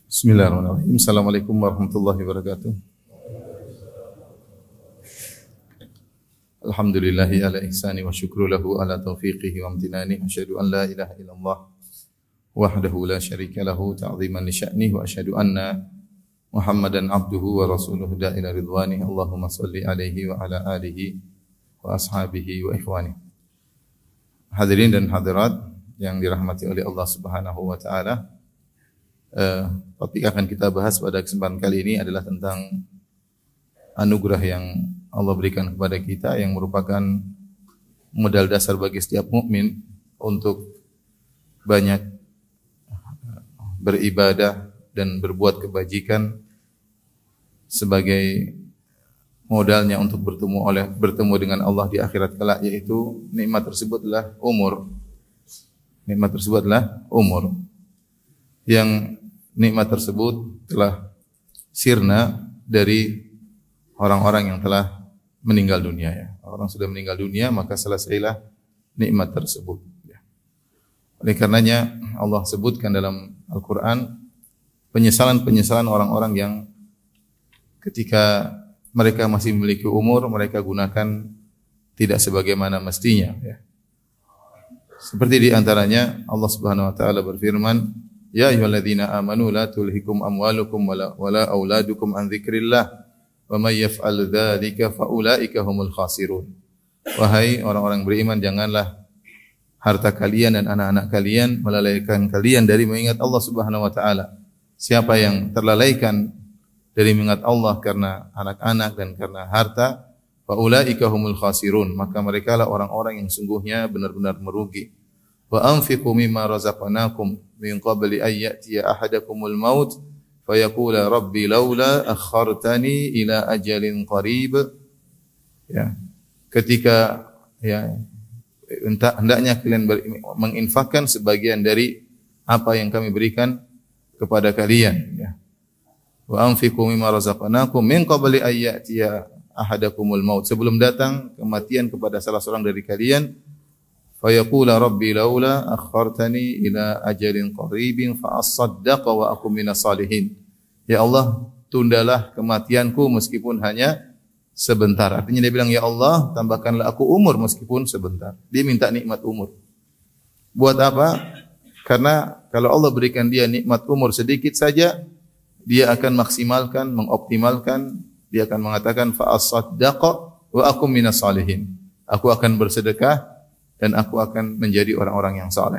Bismillahirrahmanirrahim. Assalamualaikum warahmatullahi wabarakatuh. Alhamdulillahi ala ihsani wa syukru lahu ala taufiqihi wa amtinani. Asyhadu an la ilaha illallah wahdahu la syarika lahu ta'ziman li sya'nihi wa asyhadu anna Muhammadan abduhu wa rasuluhu da'ila ridwani. Allahumma salli alaihi wa ala alihi wa ashabihi wa ikhwani. Hadirin dan hadirat yang dirahmati oleh Allah Subhanahu wa taala. Topik akan kita bahas pada kesempatan kali ini adalah tentang anugerah yang Allah berikan kepada kita yang merupakan modal dasar bagi setiap mukmin untuk banyak beribadah dan berbuat kebajikan sebagai modalnya untuk bertemu dengan Allah di akhirat kelak, yaitu nikmat tersebut adalah umur. Nikmat tersebut adalah umur. Yang nikmat tersebut telah sirna dari orang-orang yang telah meninggal dunia, ya. Orang sudah meninggal dunia, maka selesailah nikmat tersebut, ya. Oleh karenanya Allah sebutkan dalam Al-Quran penyesalan-penyesalan orang-orang yang ketika mereka masih memiliki umur, mereka gunakan tidak sebagaimana mestinya, ya. Seperti di antaranya Allah Subhanahu wa taala berfirman, ya ayyuhalladzina amanu la tulhikum amwalukum wala auladukum an dzikrillah wa may yaf'al dzalika faulaika humul khasirun. Wahai orang-orang beriman, janganlah harta kalian dan anak-anak kalian melalaikan kalian dari mengingat Allah Subhanahu wa taala. Siapa yang terlalaikan dari mengingat Allah karena anak-anak dan karena harta, faulaika humul khasirun, maka merekalah orang-orang yang sungguhnya benar-benar merugi. Wa anfiqu mimma razaqnakum min qabli an ya'tiya ahadakumul maut fayaqula rabbi laula akhartani ila ajalin qarib. Ya, ketika hendaknya kalian menginfakkan sebagian dari apa yang kami berikan kepada kalian, ya. Wa anfiqu mimma razaqnakum min qabli an ya'tiya ahadakumul maut, sebelum datang kematian kepada salah seorang dari kalian. Fayaqula rabbi laula akhartani ila ajalin qaribin fa asaddaqa wa akum minas salihin. Ya Allah, tundalah kematianku meskipun hanya sebentar. Artinya dia bilang, ya Allah, tambahkanlah aku umur meskipun sebentar. Dia minta nikmat umur. Buat apa? Karena kalau Allah berikan dia nikmat umur sedikit saja, dia akan maksimalkan, mengoptimalkan. Dia akan mengatakan fa asaddaqa wa akum minas salihin. Aku akan bersedekah dan aku akan menjadi orang-orang yang saleh.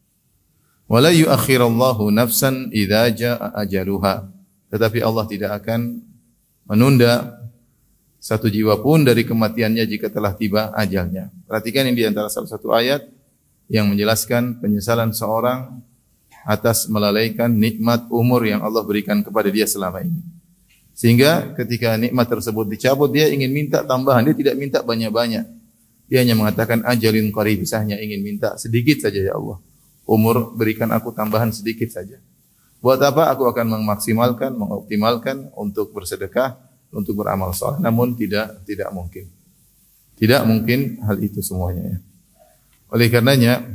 Wala yuakhirallahu nafsan idza jaa ajaluha. Tetapi Allah tidak akan menunda satu jiwa pun dari kematiannya jika telah tiba ajalnya. Perhatikan ini di antara salah satu ayat yang menjelaskan penyesalan seorang atas melalaikan nikmat umur yang Allah berikan kepada dia selama ini. Sehingga ketika nikmat tersebut dicabut, dia ingin minta tambahan, dia tidak minta banyak-banyak. Dia hanya mengatakan ajalin qarib, saya hanya ingin minta sedikit saja, ya Allah. Umur berikan aku tambahan sedikit saja. Buat apa? Aku akan memaksimalkan, mengoptimalkan untuk bersedekah, untuk beramal saleh. Namun tidak mungkin. Tidak mungkin hal itu semuanya, ya. Oleh karenanya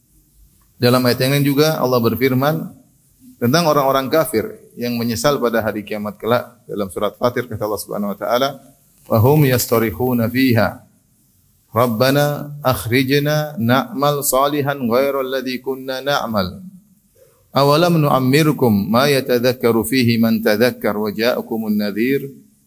dalam ayat yang lain juga Allah berfirman tentang orang-orang kafir yang menyesal pada hari kiamat kelak. Dalam surat Fatir kata Allah Subhanahu wa taala, wa hum yastarikhuna fiha Rabbana akhrijna na'mal salihan ghairal ladzi kunna na'mal. Awalam nu'ammirkum ma yatadhakkaru fihi man tadhakkar wa ja'akumun nadhir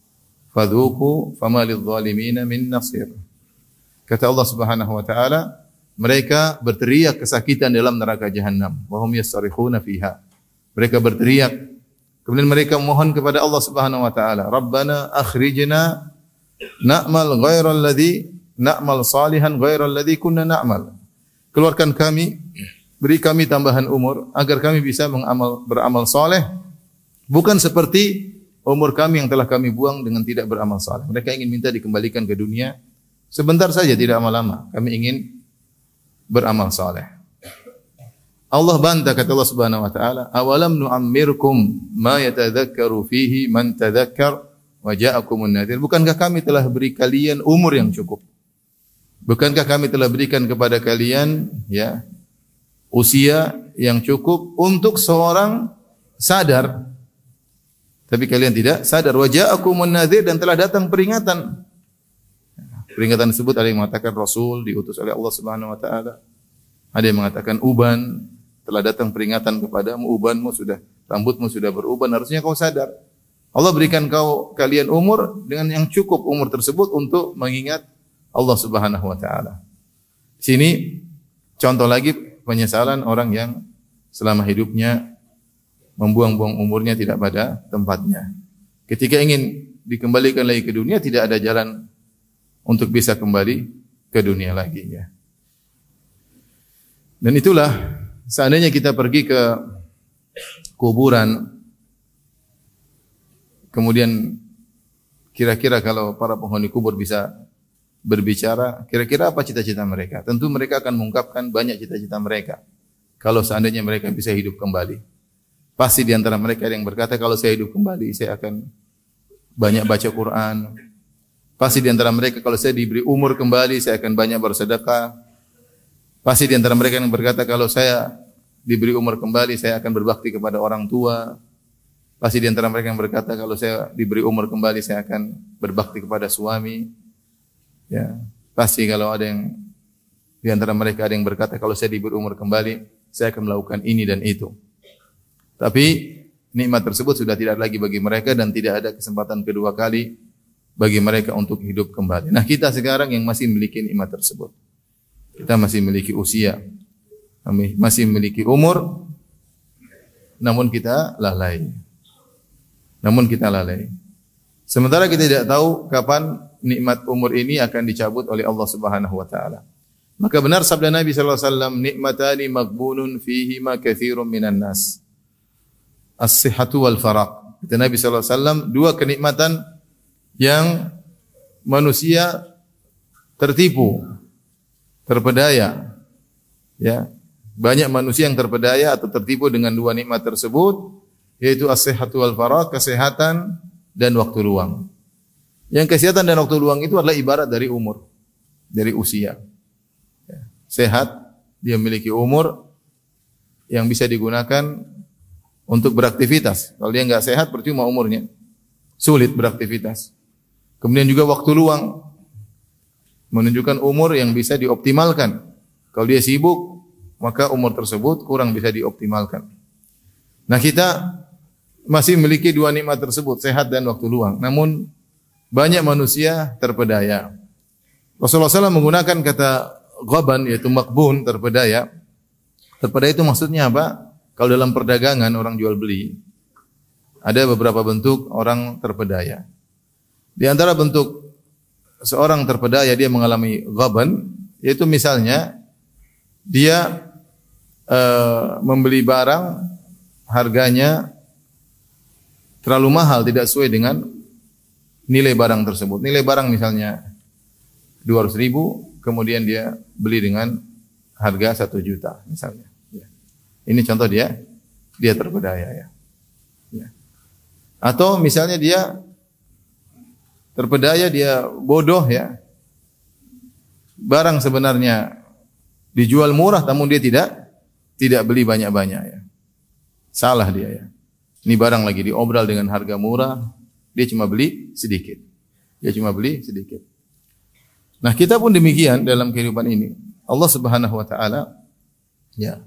fadhuqu fama lidh-dhalimin min nasir. Kata Allah Subhanahu wa taala, mereka berteriak kesakitan dalam neraka jahanam. Wa hum yastarikhuna fiha. Mereka berteriak, kemudian mereka mohon kepada Allah Subhanahu wa taala, Rabbana akhrijna na'mal ghairal ladzi na'mal salihan ghairal ladzi kunna na'mal. Keluarkan kami, beri kami tambahan umur agar kami bisa beramal saleh, bukan seperti umur kami yang telah kami buang dengan tidak beramal saleh. Mereka ingin minta dikembalikan ke dunia sebentar saja, tidak lama-lama. Kami ingin beramal saleh. Allah bantah, kata Allah Subhanahu wa taala, awalam nu'ammirkum ma yatadhakkaru fihi man tadhakkar wa ja'akumun nadhir. Bukankah kami telah beri kalian umur yang cukup? Bukankah kami telah berikan kepada kalian, ya, usia yang cukup untuk seorang sadar Tapi kalian tidak sadar. Wa ja'akumun nadhir, dan telah datang peringatan. Peringatan tersebut ada yang mengatakan Rasul diutus oleh Allah Subhanahu wa taala. Ada yang mengatakan uban, telah datang peringatan kepadamu, ubanmu sudah, rambutmu sudah beruban, harusnya kau sadar. Allah berikan kalian umur dengan yang cukup umur tersebut untuk mengingat Allah Subhanahu wa taala. Sini contoh lagi penyesalan orang yang selama hidupnya membuang-buang umurnya tidak pada tempatnya. Ketika ingin dikembalikan lagi ke dunia, tidak ada jalan untuk bisa kembali ke dunia lagi, ya. Dan itulah, seandainya kita pergi ke kuburan, kemudian kira-kira kalau para penghuni kubur bisa berbicara, kira-kira apa cita-cita mereka? Tentu mereka akan mengungkapkan banyak cita-cita mereka. Kalau seandainya mereka bisa hidup kembali, pasti di antara mereka ada yang berkata, kalau saya hidup kembali, saya akan banyak baca Quran. Pasti di antara mereka, kalau saya diberi umur kembali, saya akan banyak bersedekah. Pasti di antara mereka yang berkata, kalau saya diberi umur kembali, saya akan berbakti kepada orang tua. Pasti di antara mereka yang berkata, kalau saya diberi umur kembali, saya akan berbakti kepada suami. Ya, pasti kalau ada yang di antara mereka ada yang berkata, kalau saya diberi umur kembali, saya akan melakukan ini dan itu. Tapi nikmat tersebut sudah tidak lagi bagi mereka dan tidak ada kesempatan kedua kali bagi mereka untuk hidup kembali. Nah, kita sekarang yang masih memiliki nikmat tersebut, kita masih memiliki usia, masih memiliki umur, namun kita lalai. Sementara kita tidak tahu kapan nikmat umur ini akan dicabut oleh Allah Subhanahu wa taala. Maka benar sabda Nabi sallallahu alaihi wasallam, nikmatani maghbunun fihima katsirun minan nas. As-sihhatu wal faraq. Kata Nabi sallallahu alaihi wasallam, dua kenikmatan yang manusia tertipu, terpedaya. Ya, banyak manusia yang terpedaya atau tertipu dengan dua nikmat tersebut, yaitu as-sihhatu wal faraq, kesehatan dan waktu luang. Yang kesehatan dan waktu luang itu adalah ibarat dari umur, dari usia. Ya, sehat, dia memiliki umur yang bisa digunakan untuk beraktivitas. Kalau dia enggak sehat, percuma umurnya. Sulit beraktivitas. Kemudian juga waktu luang, menunjukkan umur yang bisa dioptimalkan. Kalau dia sibuk, maka umur tersebut kurang bisa dioptimalkan. Nah, kita masih memiliki dua nikmat tersebut, sehat dan waktu luang. Namun banyak manusia terpedaya. Rasulullah SAW menggunakan kata ghaban, yaitu makbun, terpedaya. Terpedaya itu maksudnya apa? Kalau dalam perdagangan orang jual beli, ada beberapa bentuk orang terpedaya. Di antara bentuk seorang terpedaya, dia mengalami ghaban, yaitu misalnya dia membeli barang harganya terlalu mahal, tidak sesuai dengan nilai barang tersebut. Nilai barang misalnya 200.000, kemudian dia beli dengan harga 1 juta misalnya. Ya. Ini contoh dia terpedaya, ya. Ya. Atau misalnya dia terpedaya, dia bodoh, ya. Barang sebenarnya dijual murah, namun dia tidak beli banyak-banyak, ya. Salah dia, ya. Ini barang lagi diobral dengan harga murah, dia cuma beli sedikit. Nah, kita pun demikian dalam kehidupan ini. Allah Subhanahu wa taala, ya,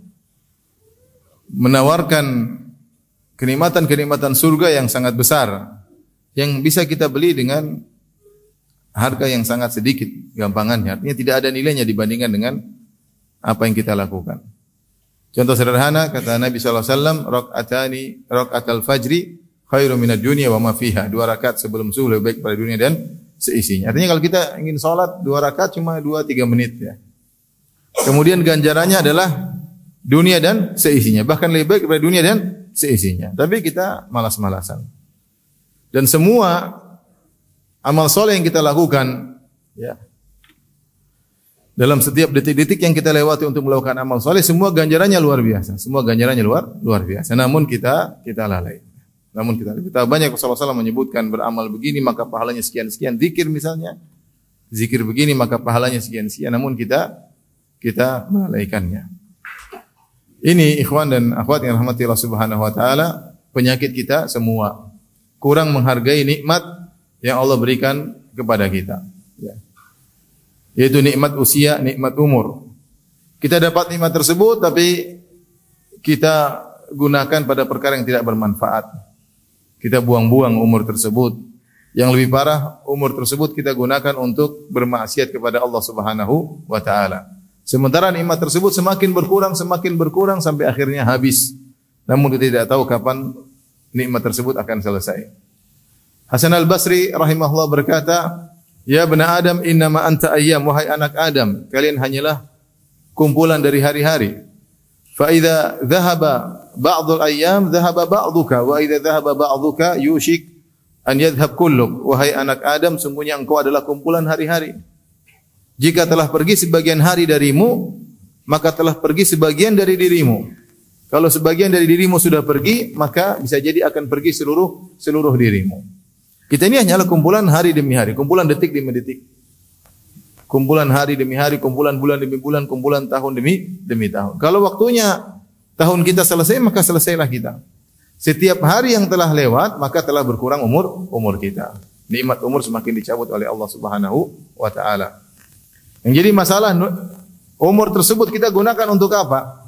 menawarkan kenikmatan-kenikmatan surga yang sangat besar yang bisa kita beli dengan harga yang sangat sedikit, gampangannya. Artinya tidak ada nilainya dibandingkan dengan apa yang kita lakukan. Contoh sederhana, kata Nabi sallallahu alaihi wasallam, rakaatal fajri khairu minad dunya wa ma fiha. 2 rakaat sebelum subuh lebih baik pada dunia dan seisinya. Artinya kalau kita ingin salat 2 rakaat cuma 2-3 menit, ya. Kemudian ganjarannya adalah dunia dan seisinya, bahkan lebih baik daripada dunia dan seisinya. Tapi kita malas-malasan. Dan semua amal soleh yang kita lakukan, ya, dalam setiap detik-detik yang kita lewati untuk melakukan amal soleh, semua ganjarannya luar biasa. Luar biasa. Namun kita lalai. Kita banyak Rasulullah SAW menyebutkan beramal begini maka pahalanya sekian-sekian. Zikir misalnya, zikir begini maka pahalanya sekian-sekian. Namun kita melalaikannya. Ini ikhwan dan akhwat yang rahmati Allah Subhanahu wa taala, penyakit kita semua. kurang menghargai nikmat yang Allah berikan kepada kita. Ya. Yaitu nikmat usia, nikmat umur. Kita dapat nikmat tersebut, tapi kita gunakan pada perkara yang tidak bermanfaat. Kita buang-buang umur tersebut. Yang lebih parah, umur tersebut kita gunakan untuk bermaksiat kepada Allah Subhanahu wa taala. Sementara nikmat tersebut semakin berkurang sampai akhirnya habis. Namun kita tidak tahu kapan nikmat tersebut akan selesai. Hasan al-Basri rahimahullah berkata, "Ya bani Adam, innama anta ayyam, wahai anak Adam, kalian hanyalah kumpulan dari hari-hari. Fa idza dhahaba ba'dul ayyam, dhahaba ba'duka, wa idza dhahaba ba'duka yushik an yadhhab kulluk." Wahai anak Adam, sungguhnya engkau adalah kumpulan hari-hari. Jika telah pergi sebagian hari darimu, maka telah pergi sebagian dari dirimu. Kalau sebagian dari dirimu sudah pergi, maka bisa jadi akan pergi seluruh dirimu. Kita ini hanyalah kumpulan hari demi hari, kumpulan detik demi detik. Kumpulan hari demi hari, kumpulan bulan demi bulan, kumpulan tahun demi tahun. Kalau waktunya tahun kita selesai, maka selesailah kita. Setiap hari yang telah lewat, maka telah berkurang umur kita. Nikmat umur semakin dicabut oleh Allah Subhanahu wa taala. Yang jadi masalah, umur tersebut kita gunakan untuk apa?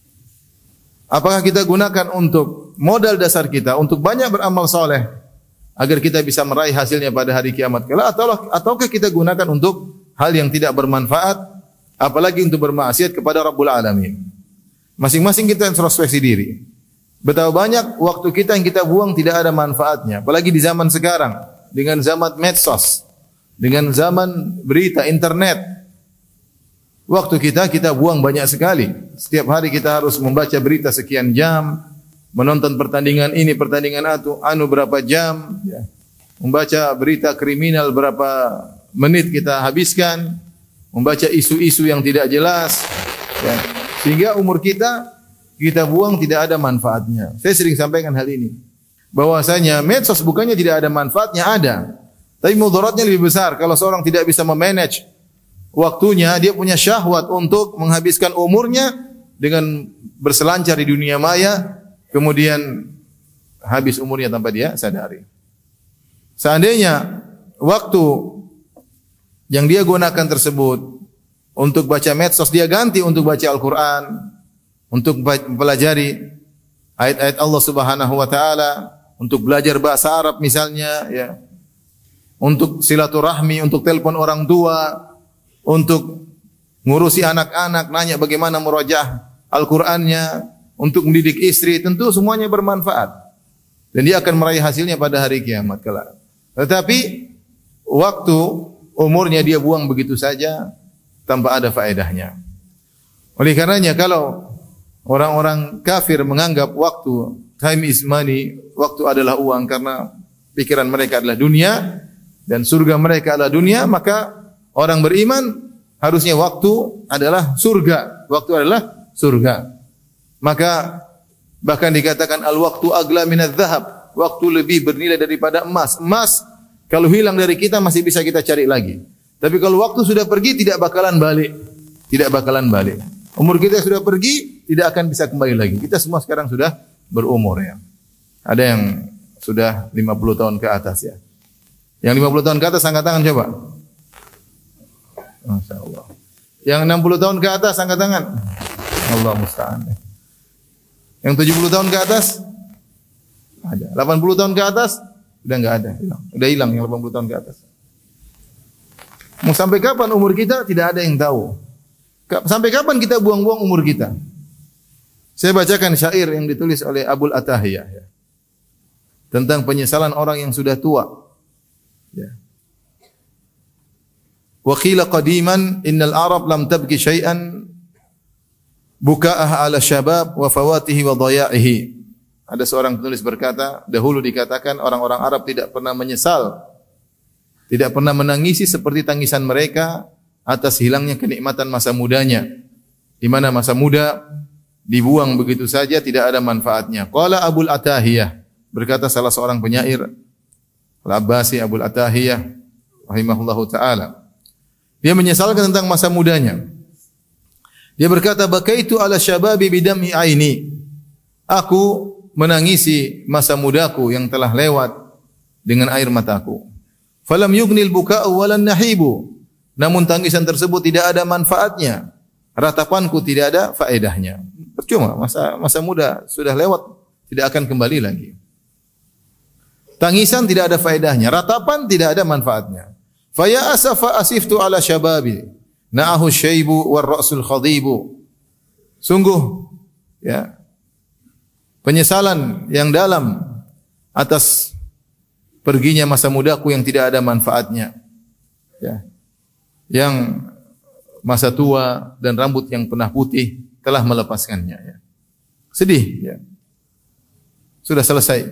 Apakah kita gunakan untuk modal dasar kita, untuk banyak beramal soleh, agar kita bisa meraih hasilnya pada hari kiamat kelak, ataukah kita gunakan untuk hal yang tidak bermanfaat, apalagi untuk bermaksiat kepada Rabbul Alamin? Masing-masing kita introspeksi diri. Betapa banyak waktu kita yang kita buang tidak ada manfaatnya, apalagi di zaman sekarang, dengan zaman medsos, dengan zaman berita, internet. Waktu kita buang banyak sekali. Setiap hari kita harus membaca berita sekian jam, menonton pertandingan ini, pertandingan anu berapa jam, ya. Membaca berita kriminal berapa menit kita habiskan, membaca isu-isu yang tidak jelas, ya. Sehingga umur kita buang tidak ada manfaatnya. Saya sering sampaikan hal ini, bahwasanya medsos bukannya tidak ada manfaatnya, ada, tapi mudaratnya lebih besar. Kalau seorang tidak bisa memanage waktunya, dia punya syahwat untuk menghabiskan umurnya dengan berselancar di dunia maya, kemudian habis umurnya tanpa dia sadari. Seandainya waktu yang dia gunakan tersebut untuk baca medsos, dia ganti untuk baca Al-Quran, untuk mempelajari ayat-ayat Allah Subhanahu wa taala, untuk belajar bahasa Arab misalnya, ya. Untuk silaturahmi, untuk telepon orang tua, untuk ngurusi anak-anak, nanya bagaimana murajaah Al-Qur'annya, untuk mendidik istri, tentu semuanya bermanfaat. Dan dia akan meraih hasilnya pada hari kiamat kelak. Tetapi waktu umurnya dia buang begitu saja tanpa ada faedahnya. Oleh karenanya kalau orang-orang kafir menganggap waktu, time is money, waktu adalah uang, karena pikiran mereka adalah dunia dan surga mereka adalah dunia, maka orang beriman harusnya waktu adalah surga. Waktu adalah surga. Maka bahkan dikatakan al-waktu agla minadz dzahab. Waktu lebih bernilai daripada emas. Emas kalau hilang dari kita masih bisa kita cari lagi. Tapi kalau waktu sudah pergi tidak bakalan balik. Tidak bakalan balik. Umur kita sudah pergi tidak akan bisa kembali lagi. Kita semua sekarang sudah berumur, ya. Ada yang sudah 50 tahun ke atas, ya. Yang 50 tahun ke atas angkat tangan coba. Masya Allah. Yang 60 tahun ke atas angkat tangan. Allah musta'an. Yang 70 tahun ke atas ada. 80 tahun ke atas udah enggak ada. Udah hilang yang 80 tahun ke atas. Mau sampai kapan umur kita tidak ada yang tahu. Sampai kapan kita buang-buang umur kita? Saya bacakan syair yang ditulis oleh Abul Atahiyah, ya, tentang penyesalan orang yang sudah tua. Ya. Wa qila qadiman innal Arab lam tabki syai'an buka'ah 'ala syabab wa fawatihi wa dhaya'ihi. Ada seorang penulis berkata, dahulu dikatakan orang-orang Arab tidak pernah menyesal, tidak pernah menangisi seperti tangisan mereka atas hilangnya kenikmatan masa mudanya, di mana masa muda dibuang begitu saja tidak ada manfaatnya. Qala Abul Atahiyah, berkata salah seorang penyair Al-Abbasi Abul Atahiyah rahimahullahu taala. Dia menyesalkan tentang masa mudanya. Dia berkata, bakaitu ala syababi bidam'i aini. Aku menangisi masa mudaku yang telah lewat dengan air mataku. Falam yughnil buka'u walan nahibu. Namun tangisan tersebut tidak ada manfaatnya. Ratapanku tidak ada faedahnya. Percuma, masa muda sudah lewat, tidak akan kembali lagi. Tangisan tidak ada faedahnya, ratapan tidak ada manfaatnya. Fa ya asafa asiftu ala syababi, na'ahu syaibu war ra'sul khadibu. Sungguh ya, penyesalan yang dalam atas perginya masa mudaku yang tidak ada manfaatnya. Ya. Yang masa tua dan rambut yang pernah putih telah melepaskannya. Ya. Sedih. Ya. Sudah selesai.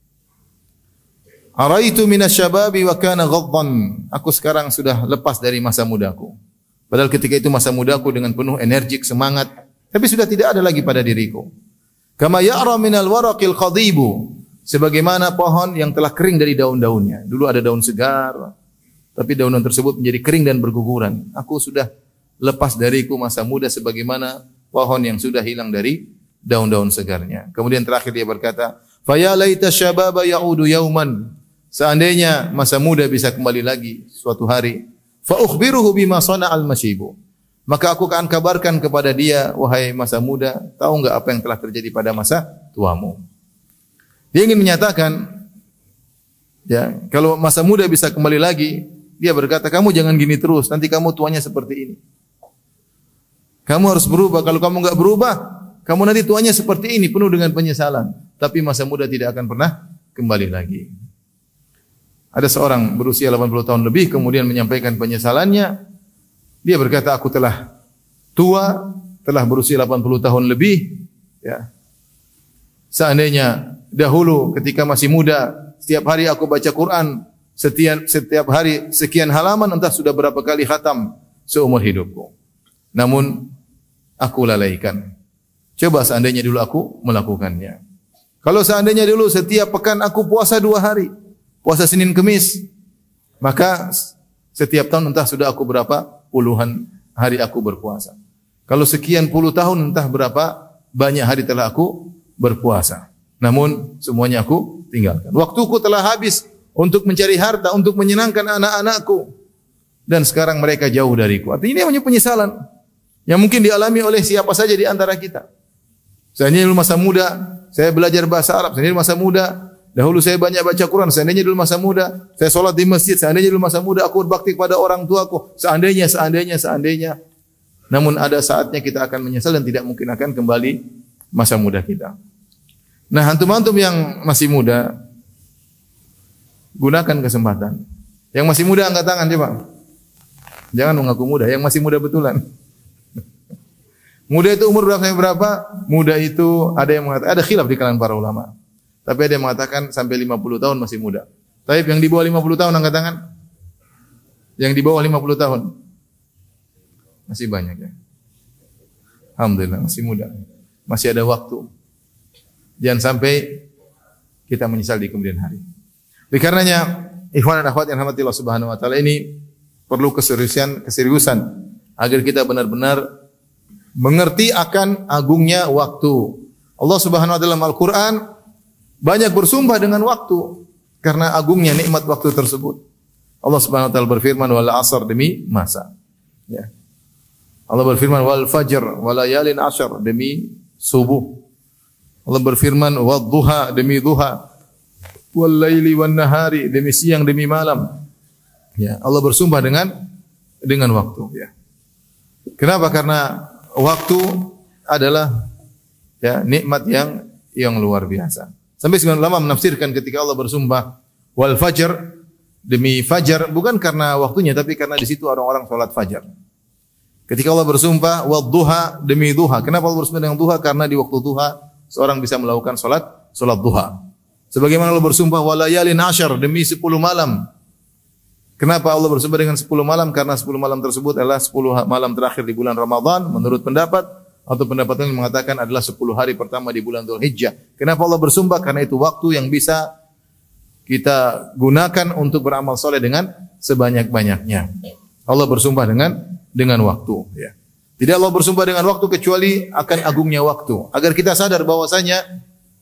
Araitu minasyababi wa kana ghaddan. Aku sekarang sudah lepas dari masa mudaku. Padahal ketika itu masa mudaku dengan penuh energik, semangat, tapi sudah tidak ada lagi pada diriku. Kama ya'ra minal waraqil khadibu. Sebagaimana pohon yang telah kering dari daun-daunnya. Dulu ada daun segar, tapi daun-daun tersebut menjadi kering dan berguguran. Aku sudah lepas dariku masa muda sebagaimana pohon yang sudah hilang dari daun-daun segarnya. Kemudian terakhir dia berkata, "Fa ya laita syababa ya'udu yauman." Seandainya masa muda bisa kembali lagi suatu hari, fa ukhbiruhu bima sana'al masyibu. Maka aku akan kabarkan kepada dia, wahai masa muda, tahu enggak apa yang telah terjadi pada masa tuamu? Dia ingin menyatakan, ya, kalau masa muda bisa kembali lagi, dia berkata, kamu jangan gini terus, nanti kamu tuanya seperti ini. Kamu harus berubah. Kalau kamu enggak berubah, kamu nanti tuanya seperti ini, penuh dengan penyesalan. Tapi masa muda tidak akan pernah kembali lagi. Ada seorang berusia 80 tahun lebih kemudian menyampaikan penyesalannya. Dia berkata, aku telah tua, telah berusia 80 tahun lebih. Ya. Seandainya dahulu ketika masih muda, setiap hari aku baca Quran, setiap hari sekian halaman, entah sudah berapa kali khatam seumur hidupku. Namun aku lalaikan. Coba seandainya dulu aku melakukannya. Kalau seandainya dulu setiap pekan aku puasa 2 hari, puasa Senin Kemis, maka setiap tahun entah sudah aku berapa puluhan hari aku berpuasa. Kalau sekian puluh tahun entah berapa banyak hari telah aku berpuasa. Namun semuanya aku tinggalkan. Waktuku telah habis untuk mencari harta, untuk menyenangkan anak-anakku. Dan sekarang mereka jauh dariku. Artinya ini hanya penyesalan yang mungkin dialami oleh siapa saja di antara kita. Seandainya dulu masa muda, saya belajar bahasa Arab. Seandainya dulu masa muda, dahulu saya banyak baca Quran. Seandainya dulu masa muda, saya sholat di masjid. Seandainya dulu masa muda, aku berbakti kepada orang tuaku. Seandainya. Namun ada saatnya kita akan menyesal dan tidak mungkin akan kembali masa muda kita. Nah, antum-antum yang masih muda, gunakan kesempatan. Yang masih muda angkat tangan coba. Jangan mengaku muda, yang masih muda betulan. Muda itu umur berapa sampai berapa? Muda itu ada yang mengatakan, ada khilaf di kalangan para ulama. Tapi ada yang mengatakan sampai 50 tahun masih muda. Tapi yang di bawah 50 tahun angkat tangan. Yang di bawah 50 tahun. Masih banyak ya. Alhamdulillah masih muda. Masih ada waktu. Jangan sampai kita menyesal di kemudian hari. Oleh karenanya, ikhwan dan akhwat yang rahmati Allah Subhanahu wa taala, ini perlu keseriusan agar kita benar-benar mengerti akan agungnya waktu. Allah Subhanahu wa taala dalam Al-Qur'an banyak bersumpah dengan waktu karena agungnya nikmat waktu tersebut. Allah Subhanahu wa taala berfirman, wal 'asr, demi masa. Ya. Allah berfirman, wal fajr wa layalin 'ashr, demi subuh. Allah berfirman, wad duha, demi duha. Wal laili wan nahari, demi siang demi malam. Ya, Allah bersumpah dengan waktu, ya. Kenapa? Karena waktu adalah ya nikmat yang luar biasa. Sampai sebagian ulama menafsirkan ketika Allah bersumpah wal fajr, demi fajar, bukan karena waktunya tapi karena di situ orang-orang salat fajar. Ketika Allah bersumpah wad duha, demi duha. Kenapa Allah bersumpah dengan duha? Karena di waktu duha seorang bisa melakukan salat duha. Sebagaimana Allah bersumpah walayalin 'ashr, demi 10 malam. Kenapa Allah bersumpah dengan 10 malam? Karena 10 malam tersebut adalah 10 malam terakhir di bulan Ramadan menurut pendapat, atau pendapat yang mengatakan adalah 10 hari pertama di bulan Dzulhijjah. Kenapa Allah bersumpah? Karena itu waktu yang bisa kita gunakan untuk beramal soleh dengan sebanyak-banyaknya. Allah bersumpah dengan waktu, ya. Tidak Allah bersumpah dengan waktu kecuali akan agungnya waktu. Agar kita sadar bahwasanya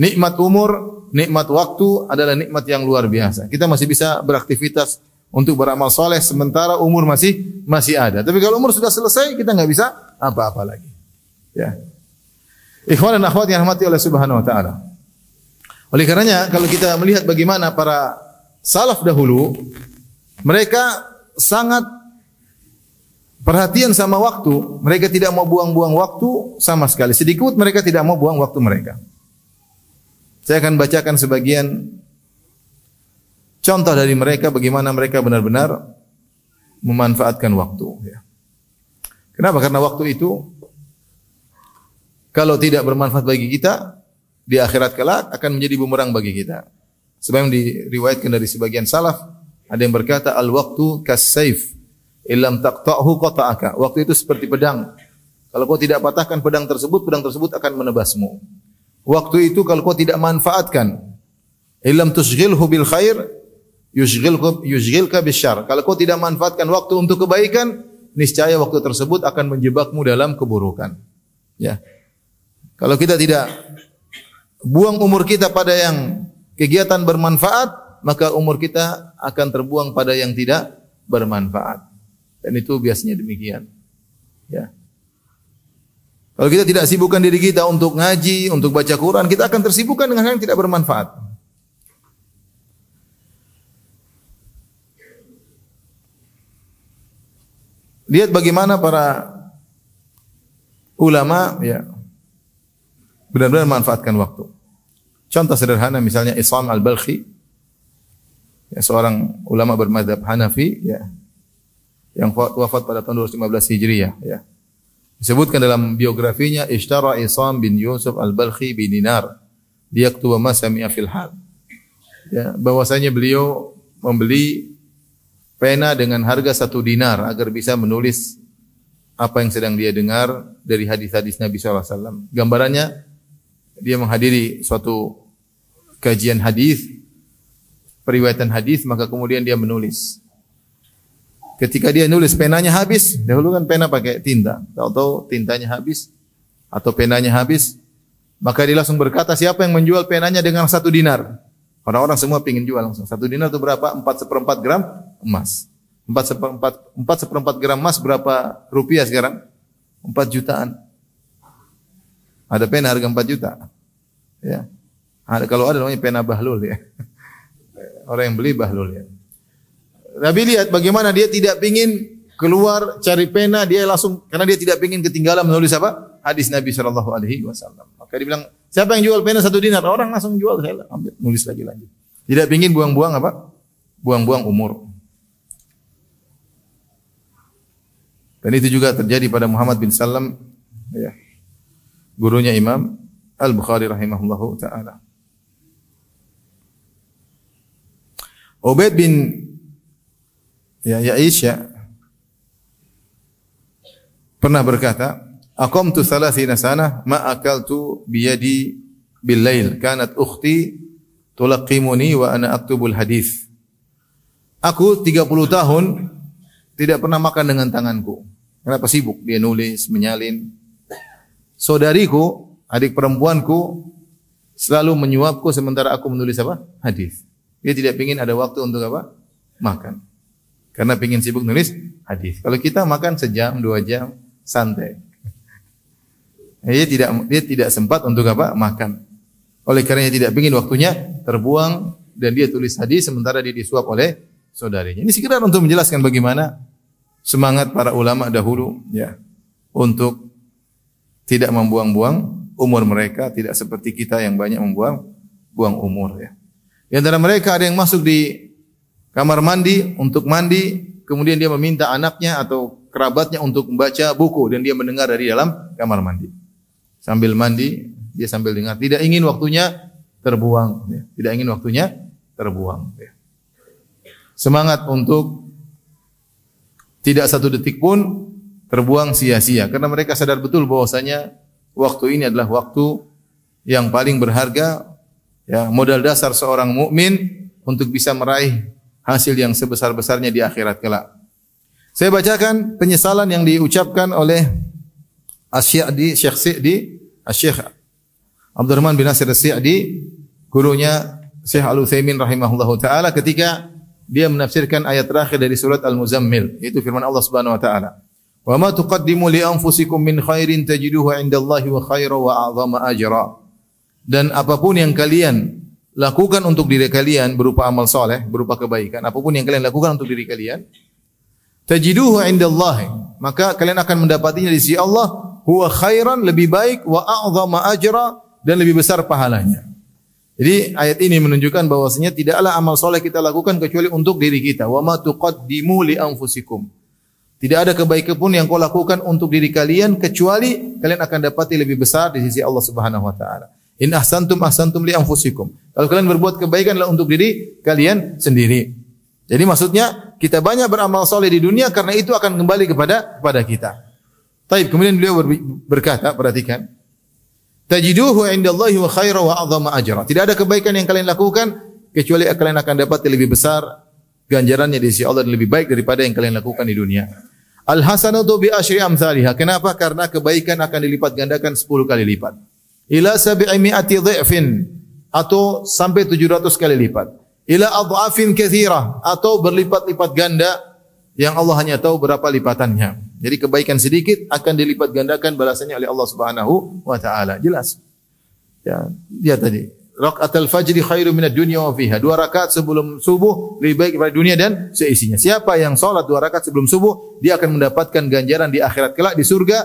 Nikmat umur, nikmat waktu adalah nikmat yang luar biasa. Kita masih bisa beraktivitas untuk beramal soleh sementara umur masih ada. Tapi kalau umur sudah selesai, kita nggak bisa apa-apa lagi. Ya. Ikhwan dan akhwat yang dirahmati oleh Subhanahu wa taala. Oleh karenanya kalau kita melihat bagaimana para salaf dahulu, mereka sangat perhatian sama waktu. Mereka tidak mau buang-buang waktu sama sekali. Sedikit mereka tidak mau buang waktu mereka. Saya akan bacakan sebagian contoh dari mereka bagaimana mereka benar-benar memanfaatkan waktu. Kenapa? Karena waktu itu kalau tidak bermanfaat bagi kita, di akhirat kelak akan menjadi bumerang bagi kita. Sebab yang diriwayatkan dari sebagian salaf, ada yang berkata, al-waqtu kas-saif, illam taqta'hu qata'aka. Waktu itu seperti pedang. Kalau kau tidak patahkan pedang tersebut akan menebasmu. Waktu itu kalau kau tidak manfaatkan, illam tushghilhu bil khair, yushghilka bisyarr. Kalau kau tidak manfaatkan waktu untuk kebaikan, niscaya waktu tersebut akan menjebakmu dalam keburukan. Ya. Kalau kita tidak buang umur kita pada yang kegiatan bermanfaat, maka umur kita akan terbuang pada yang tidak bermanfaat. Dan itu biasanya demikian. Ya. Kalau kita tidak sibukkan diri kita untuk ngaji, untuk baca Quran, kita akan tersibukkan dengan hal yang tidak bermanfaat. Lihat bagaimana para ulama ya benar-benar memanfaatkan waktu. Contoh sederhana misalnya Isam al-Balkhi, ya, seorang ulama bermadzhab Hanafi ya, yang wafat pada tahun 215 Hijriah ya. Disebutkan dalam biografinya, ishtara Isam bin Yusuf al-Balkhi bi dinar liyaktuba ma sami'a fil hal. Ya, bahwasanya beliau membeli pena dengan harga 1 dinar agar bisa menulis apa yang sedang dia dengar dari hadis-hadis Nabi sallallahu alaihi wasallam. Gambarannya dia menghadiri suatu kajian hadis, periwayatan hadis, maka kemudian dia menulis. Ketika dia nulis penanya habis, dahulu kan pena pakai tinta, tahu-tahu tintanya habis atau penanya habis, maka dia langsung berkata, siapa yang menjual penanya dengan 1 dinar? Orang-orang semua pingin jual langsung. 1 dinar itu berapa? 4/4 gram emas. 4/4 gram emas berapa rupiah sekarang? 4 jutaan. Ada pena harga 4 juta. Ya. Kalau ada namanya pena bahlul ya. Orang yang beli bahlul ya. Nabi lihat bagaimana dia tidak ingin keluar cari pena, dia langsung karena dia tidak ingin ketinggalan menulis apa? Hadis Nabi sallallahu alaihi wasallam. Maka dia bilang, siapa yang jual pena 1 dinar? Orang langsung jual, saya ambil, nulis lagi lanjut. Tidak ingin buang-buang apa? Buang-buang umur. Dan itu juga terjadi pada Muhammad bin Salam ya. Gurunya Imam Al-Bukhari rahimahullahu taala. Ubaid bin Ya'isha pernah berkata, aqamtu 30 sanah ma akaltu biyadi bil lail, kanat ukhti tulaqimuni wa ana aktubul hadis. Aku 30 tahun tidak pernah makan dengan tanganku. Kenapa? Sibuk dia nulis, menyalin. Saudariku, adik perempuanku selalu menyuapku sementara aku menulis apa? Hadis. Dia tidak ingin ada waktu untuk apa? Makan. Karena ingin sibuk nulis hadis. Kalau kita makan sejam, 2 jam, santai. Dia tidak sempat untuk apa? Makan. Oleh karena tidak ingin waktunya terbuang dan dia tulis hadis sementara dia disuap oleh saudarinya. Ini sekedar untuk menjelaskan bagaimana semangat para ulama dahulu ya untuk tidak membuang-buang umur mereka, tidak seperti kita yang banyak buang umur ya. Di antara mereka ada yang masuk di kamar mandi untuk mandi, kemudian dia meminta anaknya atau kerabatnya untuk membaca buku dan dia mendengar dari dalam kamar mandi. Sambil mandi, dia sambil dengar. Tidak ingin waktunya terbuang. Ya. Tidak ingin waktunya terbuang. Ya. Semangat untuk tidak 1 detik pun terbuang sia-sia. Karena mereka sadar betul bahwasanya waktu ini adalah waktu yang paling berharga. Ya, modal dasar seorang mukmin untuk bisa meraih hasil yang sebesar-besarnya di akhirat kelak. Saya bacakan penyesalan yang diucapkan oleh Asy-Syekh Sa'di, Syekh Abdurrahman bin Nasir As-Sa'di, gurunya Syekh Al-Utsaimin rahimahullahu taala, ketika dia menafsirkan ayat terakhir dari surat Al-Muzammil, yaitu firman Allah Subhanahu wa taala, "Wa ma tuqaddimu li anfusikum min khairin tajiduhu 'indallahi wa khairan wa a'zama ajra." Dan apapun yang kalian lakukan untuk diri kalian berupa amal soleh, berupa kebaikan, apapun yang kalian lakukan untuk diri kalian, tajiduhu 'indallahi, maka kalian akan mendapatinya di sisi Allah, huwa khairan, lebih baik, wa a'zama ajra, dan lebih besar pahalanya. Jadi ayat ini menunjukkan bahwasanya tidaklah amal soleh kita lakukan kecuali untuk diri kita. Wa ma tuqaddimu li anfusikum. Tidak ada kebaikan pun yang kau lakukan untuk diri kalian kecuali kalian akan dapati lebih besar di sisi Allah Subhanahu wa taala. In ahsantum ahsantum li anfusikum. Kalau kalian berbuat kebaikan adalah untuk diri kalian sendiri. Jadi maksudnya kita banyak beramal soleh di dunia karena itu akan kembali kepada kita. Taib, kemudian beliau berkata, perhatikan, tajiduhu 'indallahi wa khairan wa 'azama ajra. Tidak ada kebaikan yang kalian lakukan kecuali kalian akan dapat lebih besar ganjarannya di sisi Allah dan lebih baik daripada yang kalian lakukan di dunia. Al-hasanatu bi asyri amsalihha. Kenapa? Karena kebaikan akan dilipat gandakan 10 kali lipat. Ila 700 dha'fin, atau sampai 700 kali lipat. Ila adhafin katsirah, atau berlipat-lipat ganda yang Allah hanya tahu berapa lipatannya. Jadi kebaikan sedikit akan dilipat gandakan balasannya oleh Allah Subhanahu wa taala. Jelas. Ya, dia tadi, raqatul fajri khairu minad dunya wa fiha. 2 rakaat sebelum subuh lebih baik daripada dunia dan seisinya. Siapa yang salat 2 rakaat sebelum subuh, dia akan mendapatkan ganjaran di akhirat kelak di surga.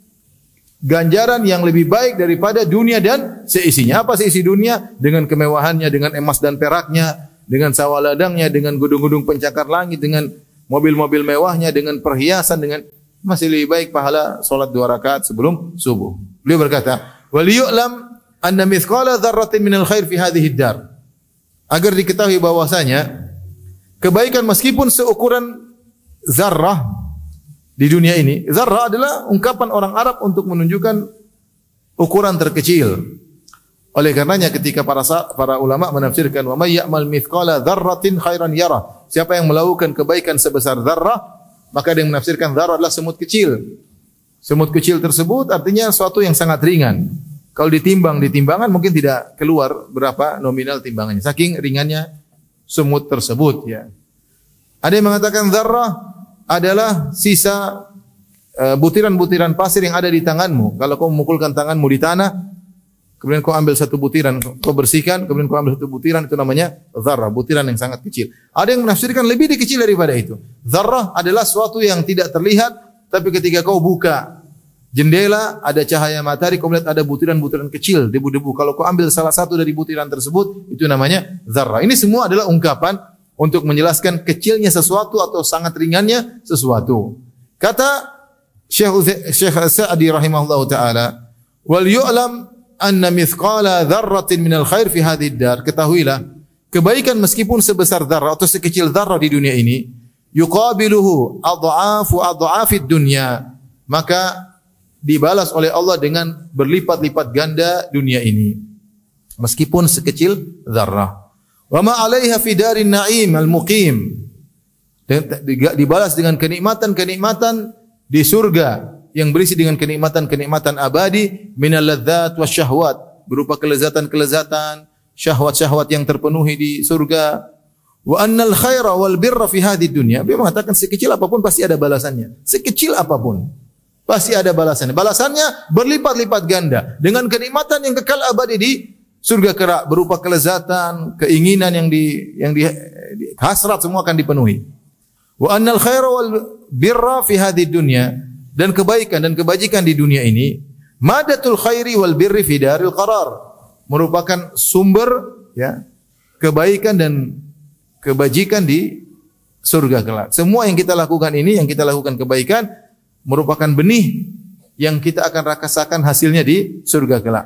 Ganjaran yang lebih baik daripada dunia dan seisinya. Apa seisi dunia? Dengan kemewahannya, dengan emas dan peraknya, dengan sawah ladangnya, dengan gedung-gedung pencakar langit, dengan mobil-mobil mewahnya, dengan perhiasan, dengan masih lebih baik pahala salat 2 rakaat sebelum subuh. Beliau berkata, "Wal yu'lam anna mithqala dzarratin minal khair fi hadhihi ad-dar." Agar diketahui bahwasanya kebaikan meskipun seukuran zarrah di dunia ini. Zarrah adalah ungkapan orang Arab untuk menunjukkan ukuran terkecil. Oleh karenanya ketika para ulama menafsirkan, "Wa may ya'mal mithqala dzarratin khairan yarah." Siapa yang melakukan kebaikan sebesar zarrah, maka dia menafsirkan zarrah adalah semut kecil. Semut kecil tersebut artinya suatu yang sangat ringan. Kalau ditimbang di timbangan mungkin tidak keluar berapa nominal timbangannya. Saking ringannya semut tersebut, ya. Ada yang mengatakan zarrah adalah sisa butiran-butiran pasir yang ada di tanganmu. Kalau kau memukulkan tanganmu di tanah, kemudian kau ambil satu butiran, kau bersihkan, kemudian kau ambil satu butiran, itu namanya zarrah, butiran yang sangat kecil. Ada yang menafsirkan lebih kecil daripada itu. Zarrah adalah suatu yang tidak terlihat, tapi ketika kau buka jendela, ada cahaya matahari, kau melihat ada butiran-butiran kecil, debu-debu. Kalau kau ambil salah satu dari butiran tersebut, itu namanya zarrah. Ini semua adalah ungkapan untuk menjelaskan kecilnya sesuatu atau sangat ringannya sesuatu. Kata Syekh As-Sa'di rahimahullahu taala, "Wal yu'lam anna mithqala dzarratin minal khair fi hadhihi ad-dar." Ketahuilah, kebaikan meskipun sebesar dzarrah atau sekecil dzarrah di dunia ini, yuqabiluhu adhafid dunya, maka dibalas oleh Allah dengan berlipat-lipat ganda dunia ini. Meskipun sekecil dzarrah. Wa ma 'alaiha fi darin na'im al-muqim. Dibalas dengan kenikmatan-kenikmatan di surga yang berisi dengan kenikmatan-kenikmatan abadi minal ladzat wasyahwat, berupa kelezatan-kelezatan, syahwat-syahwat yang terpenuhi di surga. Wa annal khaira wal birra fi hadhihi dunya. Dia mengatakan sekecil apapun pasti ada balasannya. Sekecil apapun pasti ada balasannya. Balasannya berlipat-lipat ganda dengan kenikmatan yang kekal abadi di surga kelak, berupa kelezatan, keinginan yang di hasrat semua akan dipenuhi. Wa annal khaira wal birra fi hadhihi dunya, dan kebaikan dan kebajikan di dunia ini, madatul khairi wal birri fi daril qarar, merupakan sumber, ya, kebaikan dan kebajikan di surga kelak. Semua yang kita lakukan ini, yang kita lakukan kebaikan, merupakan benih yang kita akan rasakan hasilnya di surga kelak.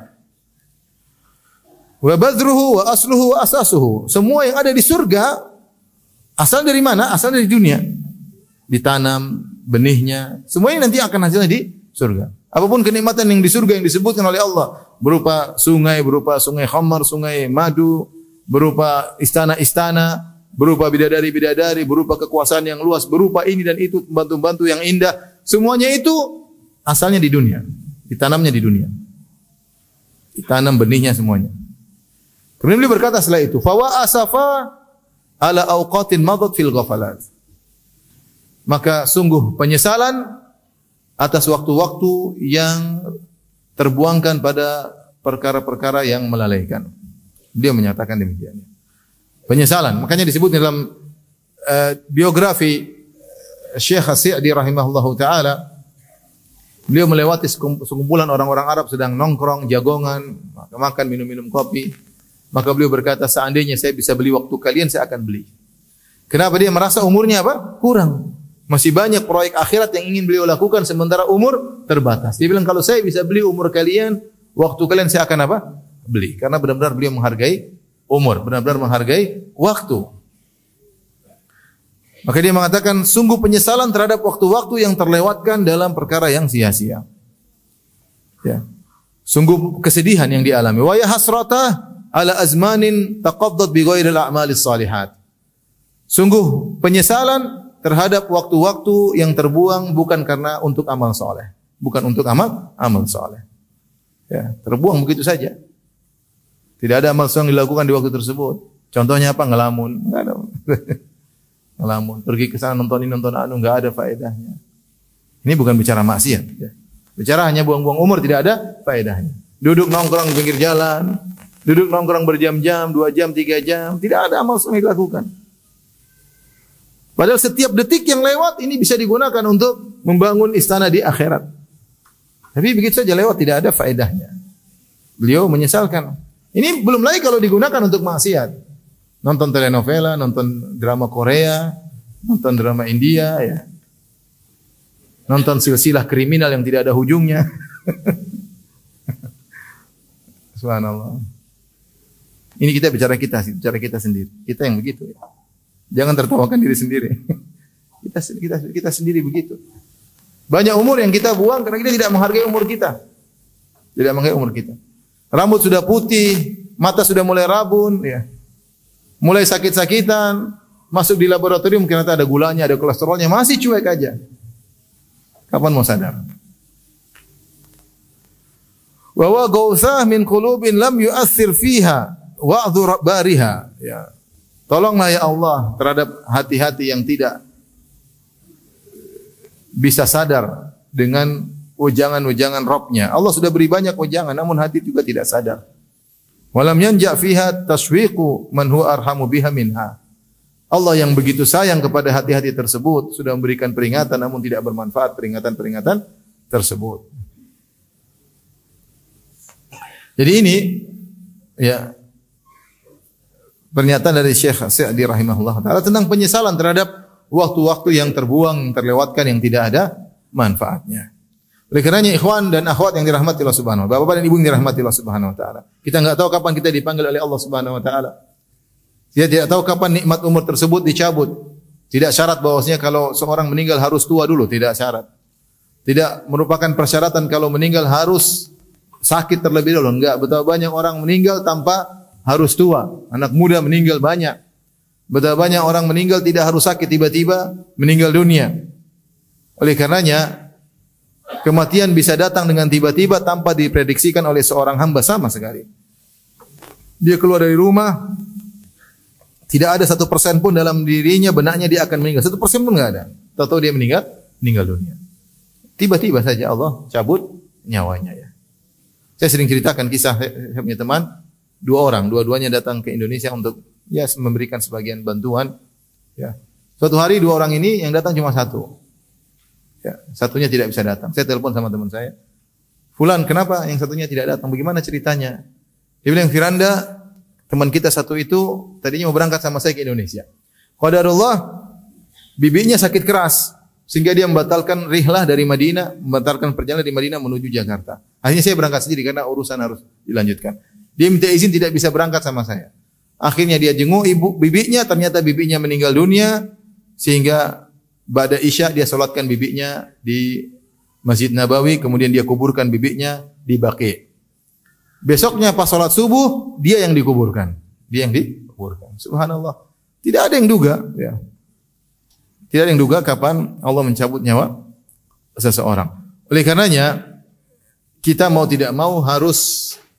Wa badruhu wa asluhu wa asasuhu. Semua yang ada di surga asal dari mana? Asal dari dunia. Ditanam benihnya, semuanya nanti akan hasilnya di surga. Apapun kenikmatan yang di surga yang disebutkan oleh Allah, berupa sungai khamar, sungai madu, berupa istana-istana, berupa bidadari-bidadari, berupa kekuasaan yang luas, berupa ini dan itu, pembantu-pembantu yang indah, semuanya itu asalnya di dunia, ditanamnya di dunia. Tanam benihnya semuanya. Kemudian beliau berkata setelah itu, fawa asafa ala awqatin madat fil ghafalat. Maka sungguh penyesalan atas waktu-waktu yang terbuangkan pada perkara-perkara yang melalaikan. Dia menyatakan demikian. Penyesalan, makanya disebut dalam biografi Syekh As-Sa'di rahimahullahu taala, beliau melewati sekumpulan orang-orang Arab sedang nongkrong, jagongan, makan, minum-minum kopi. Maka beliau berkata, seandainya saya bisa beli waktu kalian, saya akan beli. Kenapa? Dia merasa umurnya apa? Kurang. Masih banyak proyek akhirat yang ingin beliau lakukan sementara umur terbatas. Dia bilang, kalau saya bisa beli umur kalian, waktu kalian saya akan apa? Beli. Karena benar-benar beliau menghargai umur, benar-benar menghargai waktu. Maka dia mengatakan, sungguh penyesalan terhadap waktu-waktu yang terlewatkan dalam perkara yang sia-sia. Ya. Sungguh kesedihan yang dialami. Wa ya hasrata ala azmanin taqaddat bi ghairil a'malis salihat. Sungguh penyesalan terhadap waktu-waktu yang terbuang bukan karena untuk amal soleh, bukan untuk amal soleh. Ya, terbuang begitu saja. Tidak ada amal soleh yang dilakukan di waktu tersebut. Contohnya apa? Ngelamun, enggak ada. Ngelamun, pergi ke sana nonton enggak ada faedahnya. Ini bukan bicara maksiat, ya. Bicara hanya buang-buang umur, tidak ada faedahnya. Duduk nongkrong di pinggir jalan, duduk nongkrong berjam-jam, 2 jam, 3 jam, tidak ada amal soleh dilakukan. Padahal setiap detik yang lewat ini bisa digunakan untuk membangun istana di akhirat. Tapi begitu saja lewat, tidak ada faedahnya. Beliau menyesalkan. Ini belum lagi kalau digunakan untuk maksiat. Nonton telenovela, nonton drama Korea, nonton drama India, ya. Nonton silsilah kriminal yang tidak ada ujungnya. Subhanallah. Ini kita bicara kita sendiri. Kita yang begitu, ya. Jangan tertawakan diri sendiri. Kita sendiri begitu. Banyak umur yang kita buang karena kita tidak menghargai umur kita. Tidak menghargai umur kita. Rambut sudah putih, mata sudah mulai rabun, ya. Mulai sakit-sakitan, masuk di laboratorium ternyata ada gulanya, ada kolesterolnya, masih cuek aja. Kapan mau sadar? Wa wa gauthah min qulubin lam yu'athir fiha wa'dhu bariha, ya. Tolonglah ya Allah terhadap hati-hati yang tidak bisa sadar dengan ujangan-ujangan Rabb-Nya. Allah sudah beri banyak ujangan, namun hati juga tidak sadar. Walam yanja fiha tashwiqu man huwa arhamu biha minha. Allah yang begitu sayang kepada hati-hati tersebut sudah memberikan peringatan, namun tidak bermanfaat peringatan-peringatan tersebut. Jadi ini, ya, pernyataan dari Syekh Sa'di rahimahullah ta'ala tentang penyesalan terhadap waktu-waktu yang terbuang, terlewatkan, yang tidak ada manfaatnya. Oleh karenanya ikhwan dan akhwat yang dirahmati Allah Subhanahu wa taala, bapak dan ibu yang dirahmati Allah Subhanahu wa taala, kita enggak tahu kapan kita dipanggil oleh Allah Subhanahu wa taala. Kita tidak tahu kapan nikmat umur tersebut dicabut. Tidak syarat bahwasanya kalau seorang meninggal harus tua dulu, tidak syarat. Tidak merupakan persyaratan kalau meninggal harus sakit terlebih dahulu, enggak. Betapa banyak orang meninggal tanpa harus tua. Anak muda meninggal banyak. Betapa banyak orang meninggal tidak harus sakit, tiba-tiba meninggal dunia. Oleh karenanya kematian bisa datang dengan tiba-tiba tanpa diprediksikan oleh seorang hamba sama sekali. Dia keluar dari rumah, tidak ada 1% pun dalam dirinya benaknya dia akan meninggal. 1% pun enggak ada. Tahu-tahu dia meninggal dunia. Tiba-tiba saja Allah cabut nyawanya, ya. Saya sering ceritakan kisah, saya punya teman, 2 orang, dua-duanya datang ke Indonesia untuk, ya, memberikan sebagian bantuan, ya. Suatu hari 2 orang ini yang datang cuma 1. Ya, satunya tidak bisa datang. Saya telepon sama teman saya. Fulan, kenapa yang satunya tidak datang? Bagaimana ceritanya? Dia bilang, Firanda, teman kita satu itu tadinya mau berangkat sama saya ke Indonesia. Qadarullah, bibinya sakit keras sehingga dia membatalkan rihlah dari Madinah, membatalkan perjalanan dari Madinah menuju Jakarta. Akhirnya saya berangkat sendiri karena urusan harus dilanjutkan. Dia minta izin tidak bisa berangkat sama saya. Akhirnya dia jenguk bibinya, ternyata bibinya meninggal dunia sehingga ba'da Isya dia salatkan bibinya di Masjid Nabawi, kemudian dia kuburkan bibinya di Baqi'. Besoknya pas salat subuh dia yang dikuburkan. Dia yang dikuburkan. Subhanallah. Tidak ada yang duga, ya. Tidak ada yang duga kapan Allah mencabut nyawa seseorang. Oleh karenanya kita mau tidak mau harus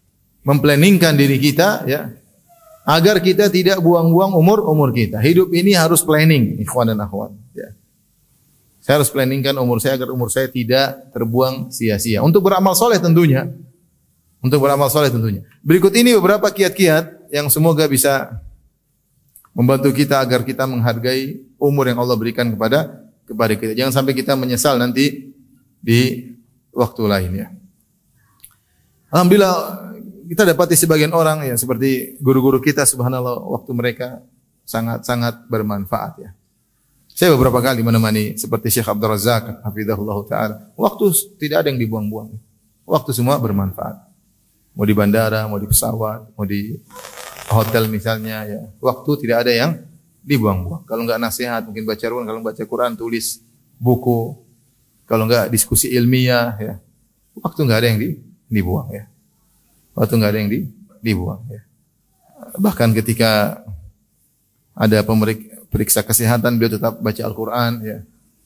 memplanningkan diri kita ya agar kita tidak buang-buang umur kita. Hidup ini harus planning, ikhwan dan akhwat ya. Saya harus planningkan umur saya agar umur saya tidak terbuang sia-sia. Untuk beramal soleh tentunya. Untuk beramal soleh tentunya. Berikut ini beberapa kiat-kiat yang semoga bisa membantu kita agar kita menghargai umur yang Allah berikan kepada kita. Jangan sampai kita menyesal nanti di waktu lain ya. Alhamdulillah kita dapati sebagian orang ya seperti guru-guru kita, subhanallah, waktu mereka sangat-sangat bermanfaat ya. Saya beberapa kali menemani seperti Syekh Abdul Razak hafizahullah taala. Waktu tidak ada yang dibuang-buang. Waktu semua bermanfaat. Mau di bandara, mau di pesawat, mau di hotel misalnya ya. Waktu tidak ada yang dibuang-buang. Kalau enggak nasihat, mungkin baca Quran, kalau baca Quran tulis buku. Kalau enggak diskusi ilmiah ya. Waktu enggak ada yang dibuang ya. Waktu enggak ada yang dibuang ya. Bahkan ketika ada periksa kesehatan, beliau tetap baca Al-Quran ya.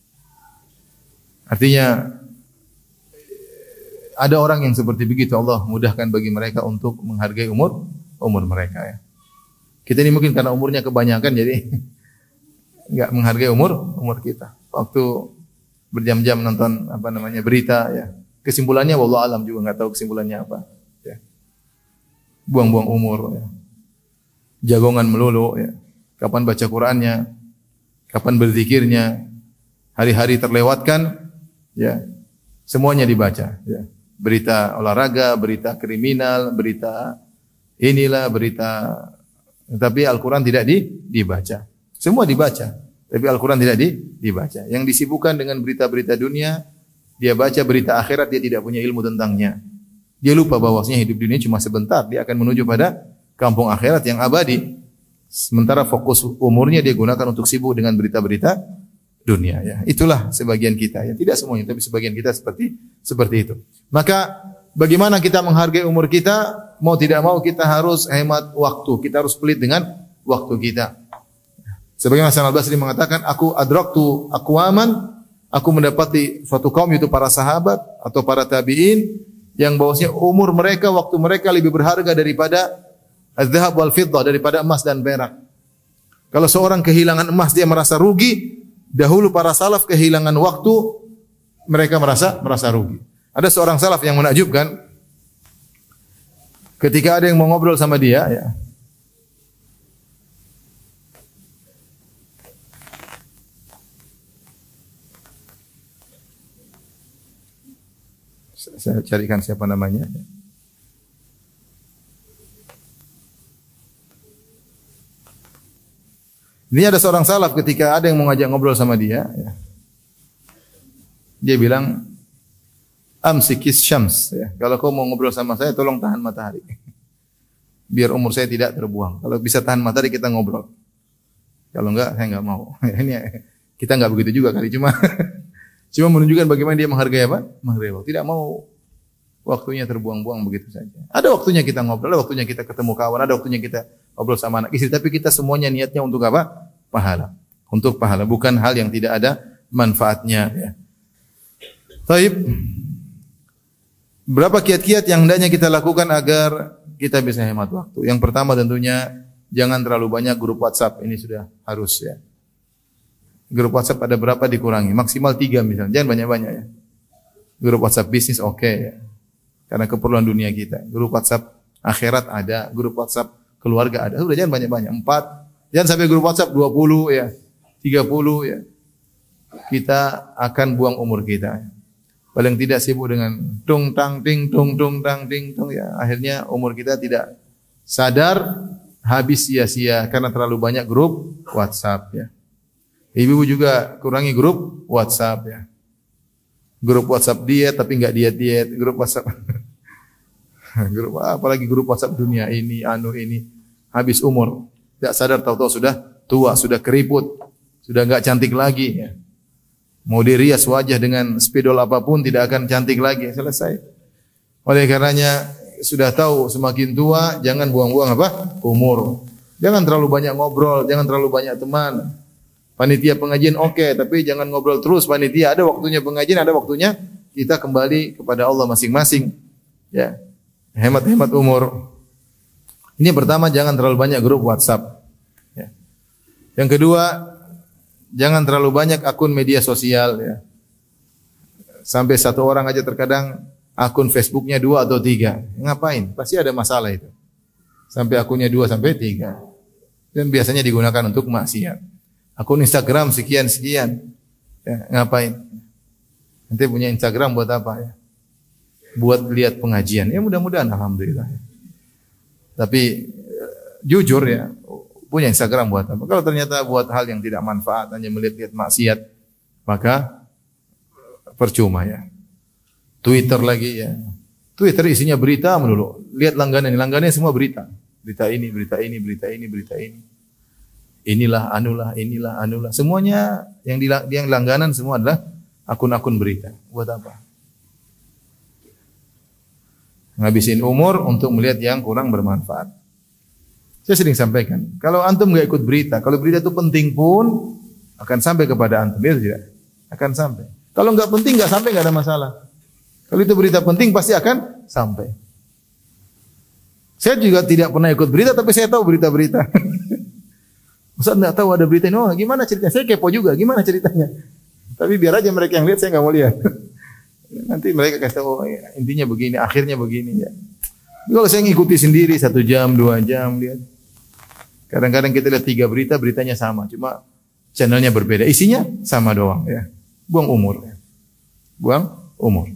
Artinya ada orang yang seperti begitu, Allah mudahkan bagi mereka untuk menghargai umur mereka ya. Kita ini mungkin karena umurnya kebanyakan jadi enggak menghargai umur kita. Waktu berjam-jam nonton berita ya. Kesimpulannya wallahu alam juga enggak tahu kesimpulannya apa ya. Buang-buang umur ya. Jagongan melulu ya. Kapan baca Qur'annya, kapan berzikirnya, hari-hari terlewatkan, ya semuanya dibaca. Ya. Berita olahraga, berita kriminal, berita inilah, berita, tapi Al-Quran tidak dibaca. Semua dibaca, tapi Al-Quran tidak dibaca. Yang disibukkan dengan berita-berita dunia, dia baca berita akhirat, dia tidak punya ilmu tentangnya. Dia lupa bahwasanya hidup dunia cuma sebentar, dia akan menuju pada kampung akhirat yang abadi. Sementara fokus umurnya dia gunakan untuk sibuk dengan berita-berita dunia ya. Itulah sebagian kita ya, tidak semuanya tapi sebagian kita seperti itu. Maka bagaimana kita menghargai umur kita? Mau tidak mau kita harus hemat waktu. Kita harus pelit dengan waktu kita. Sebagaimana Hasan Al-Basri mengatakan, aku adraktu aqwaman, aku mendapati suatu kaum yaitu para sahabat atau para tabi'in yang bahwasanya umur mereka, waktu mereka lebih berharga daripada az-zahab wal fiddah, daripada emas dan perak. Kalau seorang kehilangan emas dia merasa rugi, dahulu para salaf kehilangan waktu mereka merasa rugi. Ada seorang salaf yang menakjubkan ketika ada yang mau ngobrol sama dia ya. Saya carikan siapa namanya. Ini ada seorang salaf ketika ada yang mau ngajak ngobrol sama dia, ya. Dia bilang, amsikis syams. Ya. Kalau kau mau ngobrol sama saya, tolong tahan matahari. Biar umur saya tidak terbuang. Kalau bisa tahan matahari, kita ngobrol. Kalau enggak, saya enggak mau. Ini kita enggak begitu juga kali. Cuma menunjukkan bagaimana dia menghargai apa? Menghargai waktu. Tidak mau waktunya terbuang-buang begitu saja. Ada waktunya kita ngobrol, ada waktunya kita ketemu kawan, ada waktunya kita ngobrol sama anak istri, tapi kita semuanya niatnya untuk apa? Pahala. Untuk pahala, bukan hal yang tidak ada manfaatnya ya. Baik. Berapa kiat-kiat yang hendaknya kita lakukan agar kita bisa hemat waktu? Yang pertama tentunya jangan terlalu banyak grup WhatsApp, ini sudah harus ya. Grup WhatsApp ada berapa dikurangi? Maksimal 3 misalnya, jangan banyak-banyak ya. Grup WhatsApp bisnis oke ya. Karena keperluan dunia kita. Grup WhatsApp akhirat ada, grup WhatsApp keluarga ada. Sudah jangan banyak-banyak. 4. Jangan sampai grup WhatsApp 20 ya. 30 ya. Kita akan buang umur kita. Paling tidak sibuk dengan tung tang ting tung tang ting tung ya. Akhirnya umur kita tidak sadar habis sia-sia karena terlalu banyak grup WhatsApp ya. Ibu juga kurangi grup WhatsApp ya. Grup WhatsApp diet tapi enggak diet-diet, grup WhatsApp. Grup apalagi grup WhatsApp dunia ini, ini habis umur. Tidak sadar tahu-tahu sudah tua, sudah keriput, sudah enggak cantik lagi ya. Mau dirias wajah dengan spidol apapun tidak akan cantik lagi, selesai. Oleh karenanya sudah tahu semakin tua jangan buang-buang apa? Umur. Jangan terlalu banyak ngobrol, jangan terlalu banyak teman. Panitia pengajian oke, tapi jangan ngobrol terus panitia. Ada waktunya pengajian, ada waktunya kita kembali kepada Allah masing-masing. Ya. Hemat-hemat umur. Ini yang pertama, jangan terlalu banyak grup WhatsApp. Ya. Yang kedua, jangan terlalu banyak akun media sosial. Ya. Sampai satu orang aja terkadang akun Facebooknya 2 atau 3. Ngapain? Pasti ada masalah itu. Sampai akunnya 2 sampai 3. Dan biasanya digunakan untuk maksiat. Akun Instagram sekian-sekian. Ya, ngapain? Nanti punya Instagram buat apa ya? Buat lihat pengajian. Ya mudah-mudahan alhamdulillah. Tapi jujur ya, punya Instagram buat apa? Kalau ternyata buat hal yang tidak manfaat, hanya melihat-lihat maksiat, maka percuma ya. Twitter lagi ya. Twitter isinya berita melulu. Lihat langganannya semua berita. Berita ini, berita ini, berita ini, berita ini. Inilah anulah. Semuanya yang langganan semua adalah akun-akun berita. Buat apa? Ngabisin umur untuk melihat yang kurang bermanfaat. Saya sering sampaikan, kalau antum enggak ikut berita, kalau berita itu penting pun akan sampai kepada antum, ya tidak? Akan sampai. Kalau enggak penting enggak sampai, enggak ada masalah. Kalau itu berita penting pasti akan sampai. Saya juga tidak pernah ikut berita, tapi saya tahu berita-berita. Ustaz enggak tahu ada berita ini, oh gimana ceritanya? Saya kepo juga, gimana ceritanya? Tapi biar aja mereka yang lihat, saya enggak mau lihat. Nanti mereka kasih tahu, oh, ya, intinya begini, akhirnya begini ya. Kalau saya ngikuti sendiri 1 jam, 2 jam lihat. Kadang-kadang kita lihat 3 berita, beritanya sama, cuma channelnya berbeda, isinya sama doang ya. Buang umur ya. Buang umur.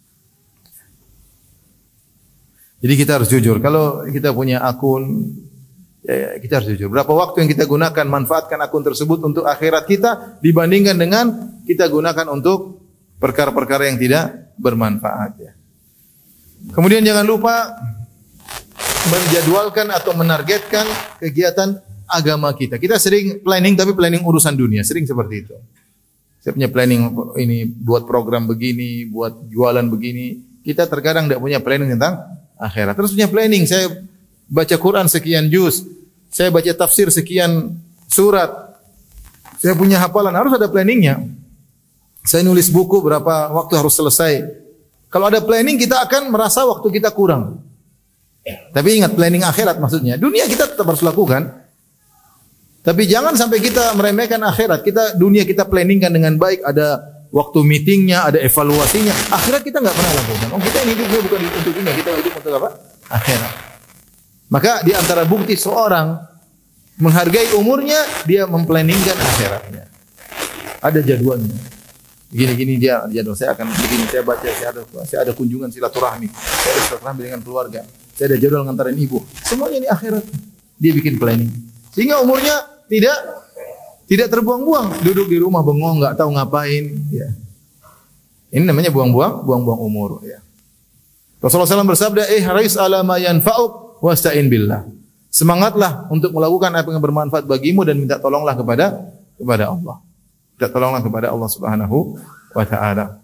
Jadi kita harus jujur. Kalau kita punya akun, ya, kita harus jujur. Berapa waktu yang kita gunakan, manfaatkan akun tersebut untuk akhirat kita dibandingkan dengan kita gunakan untuk perkara-perkara yang tidak bermanfaat ya. Kemudian jangan lupa menjadwalkan atau menargetkan kegiatan agama kita. Kita sering planning tapi planning urusan dunia, sering seperti itu. Saya punya planning ini buat program begini, buat jualan begini. Kita terkadang tidak punya planning tentang akhirat. Terus punya planning, saya baca Quran sekian juz, saya baca tafsir sekian surat. Saya punya hafalan, harus ada planningnya. Saya nulis buku berapa waktu harus selesai. Kalau ada planning kita akan merasa waktu kita kurang. Tapi ingat planning akhirat maksudnya. Dunia kita tetap harus lakukan. Tapi jangan sampai kita meremehkan akhirat. Dunia kita planningkan dengan baik. Ada waktu meetingnya, ada evaluasinya. Akhirat kita nggak pernah lakukan. Oh kita ini hidup bukan untuk dunia, kita hidup untuk apa? Akhirat. Maka di antara bukti seorang menghargai umurnya, dia memplanningkan akhiratnya. Ada jadwalnya. Gini-gini dia jadwal, saya akan begini, saya baca, saya ada kunjungan silaturahmi, saya ada silaturahmi dengan keluarga, saya ada jadwal ngantarin ibu. Semuanya ini akhirat. Dia bikin planning. Sehingga umurnya tidak terbuang-buang, duduk di rumah bengong, enggak tahu ngapain, ya. Ini namanya buang-buang umur, ya. Rasulullah SAW bersabda, "Ihris ala ma yanfa'uk wasta'in billah." Semangatlah untuk melakukan apa yang bermanfaat bagimu dan minta tolonglah kepada Allah. Minta tolonglah kepada Allah Subhanahu wa taala.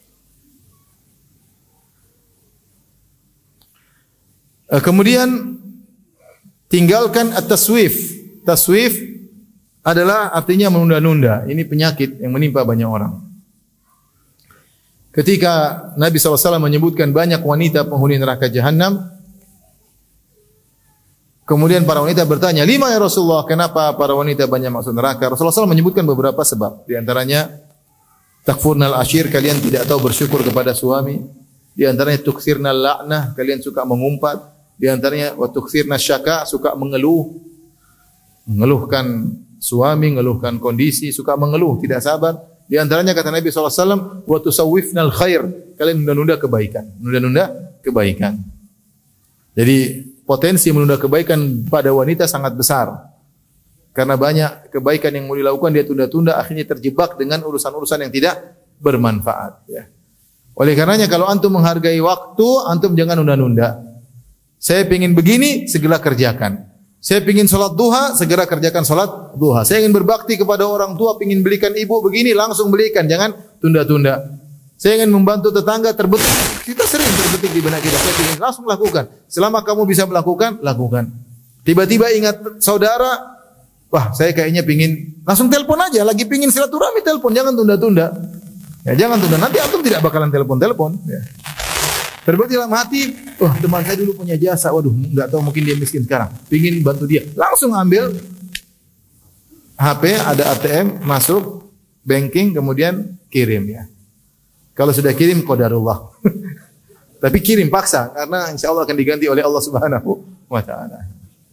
Kemudian tinggalkan at-taswif. Taswif adalah artinya menunda-nunda. Ini penyakit yang menimpa banyak orang. Ketika Nabi SAW menyebutkan banyak wanita penghuni neraka Jahannam, kemudian para wanita bertanya, "Lima ya Rasulullah, kenapa para wanita banyak masuk neraka?" Rasulullah SAW menyebutkan beberapa sebab. Di antaranya, takfurnal ashir, kalian tidak tahu bersyukur kepada suami. Di antaranya, tukthirnal la'nah, kalian suka mengumpat. Di antaranya, wa tukthirnas syaka, suka mengeluh. Mengeluhkan suami, mengeluhkan kondisi, suka mengeluh, tidak sabar. Di antaranya kata Nabi SAW, wa tusawwifnal khair, kalian menunda-nunda kebaikan. Menunda-nunda kebaikan. Jadi, potensi menunda kebaikan pada wanita sangat besar. Karena banyak kebaikan yang mau dilakukan dia tunda-tunda, akhirnya terjebak dengan urusan-urusan yang tidak bermanfaat. Ya. Oleh karenanya kalau antum menghargai waktu, antum jangan nunda-nunda. Saya ingin begini, segera kerjakan. Saya ingin sholat duha, segera kerjakan sholat duha. Saya ingin berbakti kepada orang tua, ingin belikan ibu begini, langsung belikan. Jangan tunda-tunda. Saya ingin membantu tetangga terbetik. Kita sering terbetik di benak kita. Saya ingin langsung lakukan. Selama kamu bisa melakukan, lakukan. Tiba-tiba ingat saudara, wah saya kayaknya pingin, langsung telepon aja. Lagi pingin silaturahmi, telepon. Jangan tunda-tunda. Ya, jangan tunda. Nanti antum tidak bakalan telepon-telepon. Ya. Terbukti dalam hati, wah teman saya dulu punya jasa, waduh nggak tahu mungkin dia miskin sekarang, pingin bantu dia, langsung ambil HP, ada ATM, masuk banking, kemudian kirim ya. Kalau sudah kirim qadarullah, tapi kirim paksa karena insya Allah akan diganti oleh Allah Subhanahu wa Ta'ala.